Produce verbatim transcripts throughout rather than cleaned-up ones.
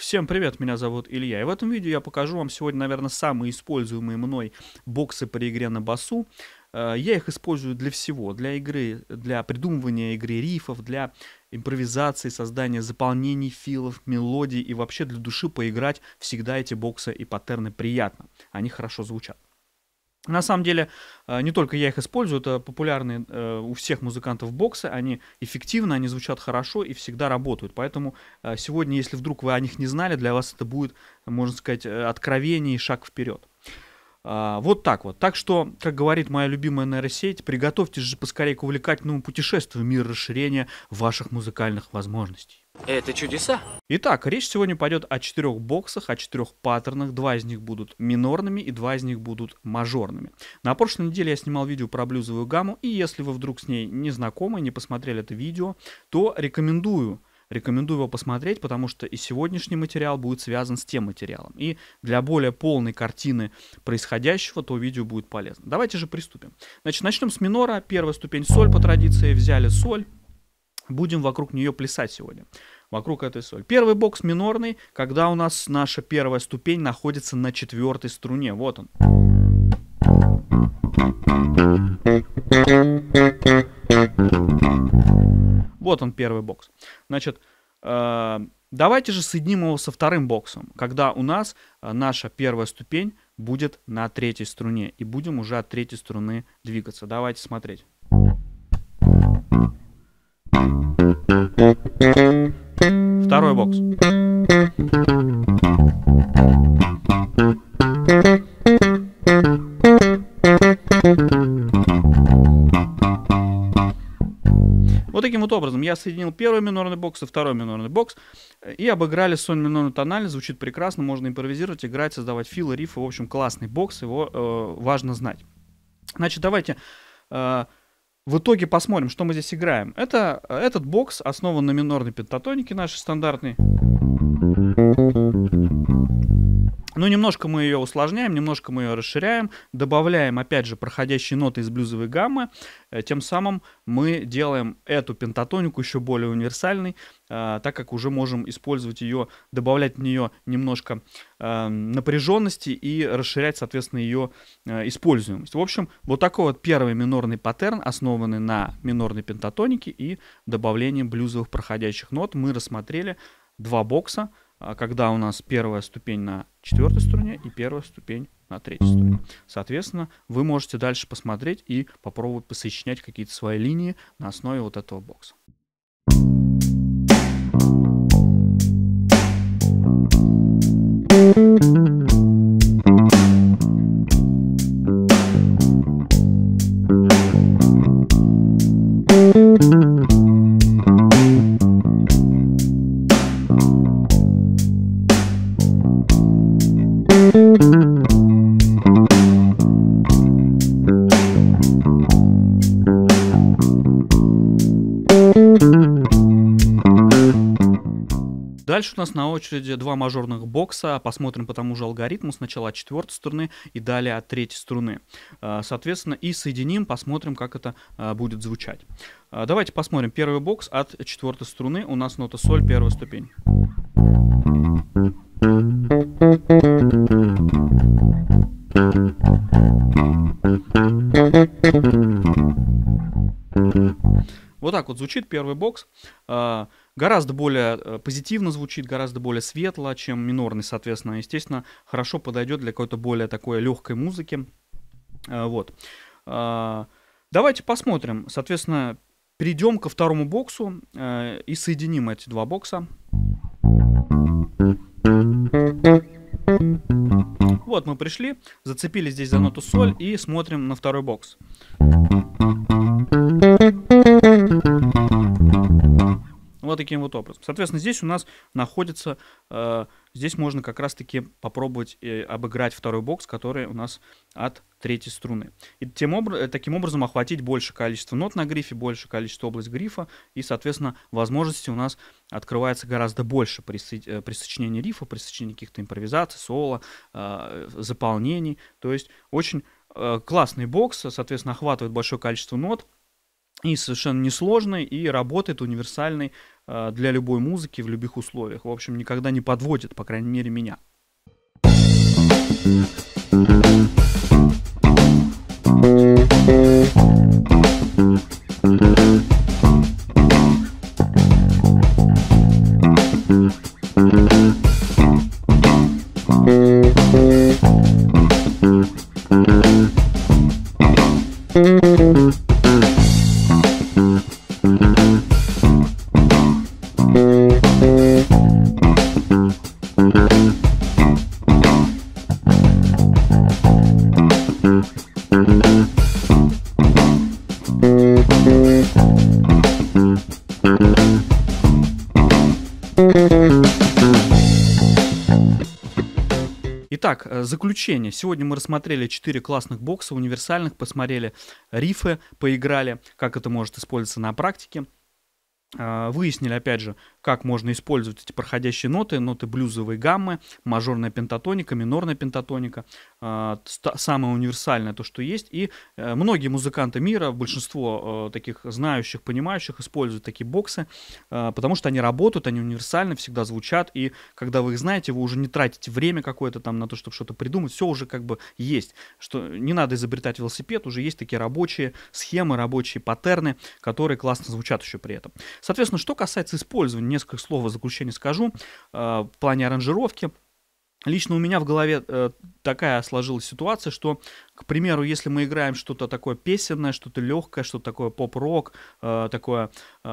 Всем привет, меня зовут Илья, и в этом видео я покажу вам сегодня, наверное, самые используемые мной боксы при игре на басу. Э, Я их использую для всего, для игры, для придумывания игры рифов, для импровизации, создания заполнений, филов, мелодий и вообще для души поиграть всегда эти боксы и паттерны приятно, они хорошо звучат. На самом деле, э, не только я их использую, это популярные э, у всех музыкантов боксы, они эффективны, они звучат хорошо и всегда работают. Поэтому э, сегодня, если вдруг вы о них не знали, для вас это будет, можно сказать, э, откровение и шаг вперед. А, Вот так вот. Так что, как говорит моя любимая нейросеть, приготовьтесь же поскорее к увлекательному путешествию в мир расширения ваших музыкальных возможностей. Это чудеса? Итак, речь сегодня пойдет о четырех боксах, о четырех паттернах. Два из них будут минорными и два из них будут мажорными. На прошлой неделе я снимал видео про блюзовую гамму, и если вы вдруг с ней не знакомы, не посмотрели это видео, то рекомендую, рекомендую его посмотреть, потому что и сегодняшний материал будет связан с тем материалом. И для более полной картины происходящего то видео будет полезно. Давайте же приступим. Значит, начнем с минора. Первая ступень соль по традиции. Взяли соль. Будем вокруг нее плясать сегодня. Вокруг этой соли. Первый бокс минорный, когда у нас наша первая ступень находится на четвертой струне. Вот он. Вот он, первый бокс. Значит, э, давайте же соединим его со вторым боксом, когда у нас э, наша первая ступень будет на третьей струне. И будем уже от третьей струны двигаться. Давайте смотреть. Второй бокс. Вот таким вот образом я соединил первый минорный бокс и второй минорный бокс и обыграли соль минорную тональность. Звучит прекрасно, можно импровизировать, играть, создавать филы, рифы. В общем, классный бокс, его э, важно знать. Значит, давайте э, в итоге посмотрим, что мы здесь играем. Это, этот бокс основан на минорной пентатонике нашей стандартной. Ну, немножко мы ее усложняем, немножко мы ее расширяем, добавляем, опять же, проходящие ноты из блюзовой гаммы. Тем самым мы делаем эту пентатонику еще более универсальной, так как уже можем использовать ее, добавлять в нее немножко напряженности и расширять, соответственно, ее используемость. В общем, вот такой вот первый минорный паттерн, основанный на минорной пентатонике и добавлении блюзовых проходящих нот. Мы рассмотрели два бокса, когда у нас первая ступень на четвертой струне и первая ступень на третьей струне. Соответственно, вы можете дальше посмотреть и попробовать посочинять какие-то свои линии на основе вот этого бокса. Дальше у нас на очереди два мажорных бокса. Посмотрим по тому же алгоритму. Сначала от четвертой струны и далее от третьей струны. Соответственно, и соединим, посмотрим, как это будет звучать. Давайте посмотрим. Первый бокс от четвертой струны. У нас нота соль, первая ступень. Вот так вот звучит первый бокс. Гораздо более позитивно звучит, гораздо более светло, чем минорный, соответственно. Естественно, хорошо подойдет для какой-то более такой легкой музыки. Вот. Давайте посмотрим. Соответственно, перейдем ко второму боксу и соединим эти два бокса. Вот мы пришли, зацепили здесь за ноту соль и смотрим на второй бокс. Вот таким вот образом. Соответственно, здесь у нас находится, э, здесь можно как раз-таки попробовать э, обыграть второй бокс, который у нас от третьей струны. И тем обра- таким образом охватить больше количество нот на грифе, больше количество область грифа, и, соответственно, возможностей у нас открывается гораздо больше при, со- при сочинении рифа, при сочинении каких-то импровизаций, соло, э, заполнений. То есть очень э, классный бокс, соответственно, охватывает большое количество нот. И совершенно несложный, и работает универсальный э, для любой музыки в любых условиях. В общем, никогда не подводит, по крайней мере, меня. Итак, заключение. Сегодня мы рассмотрели четыре классных бокса универсальных, посмотрели рифы, поиграли, как это может использоваться на практике. Выяснили, опять же, как можно использовать эти проходящие ноты, ноты блюзовой гаммы, мажорная пентатоника, минорная пентатоника, самое универсальное то, что есть. И многие музыканты мира, большинство таких знающих, понимающих, используют такие боксы, потому что они работают, они универсальны, всегда звучат, и когда вы их знаете, вы уже не тратите время какое-то там на то, чтобы что-то придумать, все уже как бы есть, что не надо изобретать велосипед, уже есть такие рабочие схемы, рабочие паттерны, которые классно звучат еще при этом. Соответственно, что касается использования, несколько слов в заключение скажу, э, в плане аранжировки. Лично у меня в голове э, такая сложилась ситуация, что, к примеру, если мы играем что-то такое песенное, что-то легкое, что-то такое поп-рок, э, такое,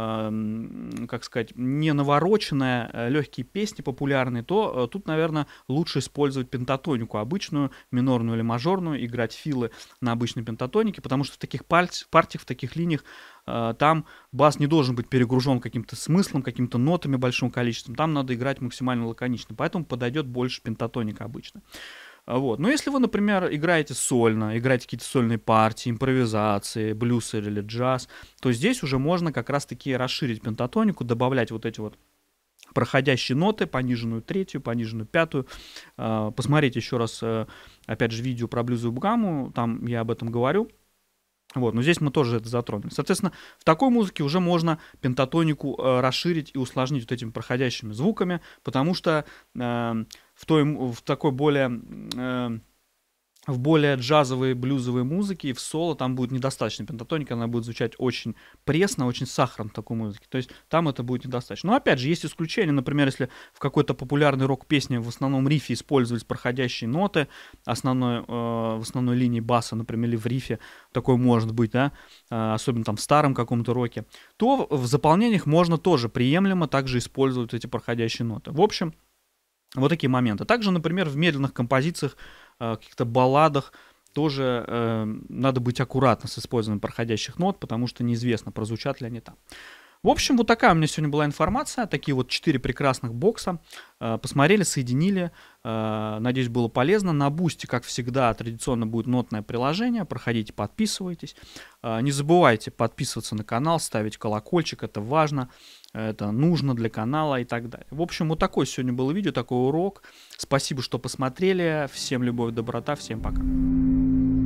э, как сказать, не навороченное, э, легкие песни популярные, то э, тут, наверное, лучше использовать пентатонику обычную, минорную или мажорную, играть филы на обычной пентатонике, потому что в таких партиях, в таких линиях э, там бас не должен быть перегружен каким-то смыслом, какими-то нотами большим количеством, там надо играть максимально лаконично, поэтому подойдет больше пентатоника обычно. Вот. Но если вы, например, играете сольно, играете какие-то сольные партии, импровизации, блюз или джаз, то здесь уже можно как раз-таки расширить пентатонику, добавлять вот эти вот проходящие ноты, пониженную третью, пониженную пятую. Посмотрите еще раз, опять же, видео про блюзовую гамму, там я об этом говорю. Вот, но здесь мы тоже это затронули. Соответственно, в такой музыке уже можно пентатонику э, расширить и усложнить вот этими проходящими звуками, потому что э, в, той, в такой более... Э, в более джазовой, блюзовой музыке и в соло там будет недостаточно пентатоника, она будет звучать очень пресно, очень сахарно в такой музыке. То есть там это будет недостаточно. Но опять же, есть исключения. Например, если в какой-то популярной рок-песне в основном рифе использовались проходящие ноты основной, э, в основной линии баса, например, или в рифе, такое может быть, да, э, особенно там в старом каком-то роке, то в заполнениях можно тоже приемлемо также использовать эти проходящие ноты. В общем, вот такие моменты. Также, например, в медленных композициях, в каких-то балладах тоже э, надо быть аккуратно с использованием проходящих нот, потому что неизвестно, прозвучат ли они там. В общем, вот такая у меня сегодня была информация. Такие вот четыре прекрасных бокса. Э, посмотрели, соединили. Э, надеюсь, было полезно. На Boosty, как всегда, традиционно будет нотное приложение. Проходите, подписывайтесь. Э, не забывайте подписываться на канал, ставить колокольчик. Это важно. Это нужно для канала и так далее. В общем, вот такое сегодня было видео, такой урок. Спасибо, что посмотрели. Всем любовь, доброта. Всем пока.